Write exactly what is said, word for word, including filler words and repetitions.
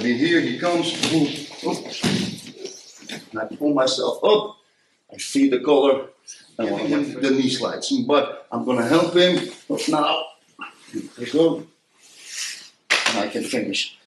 And here he comes, boom, oops. And I pull myself up, I feed the collar, and giving him the knee slides. But I'm gonna help him now. Let's go. And I can finish.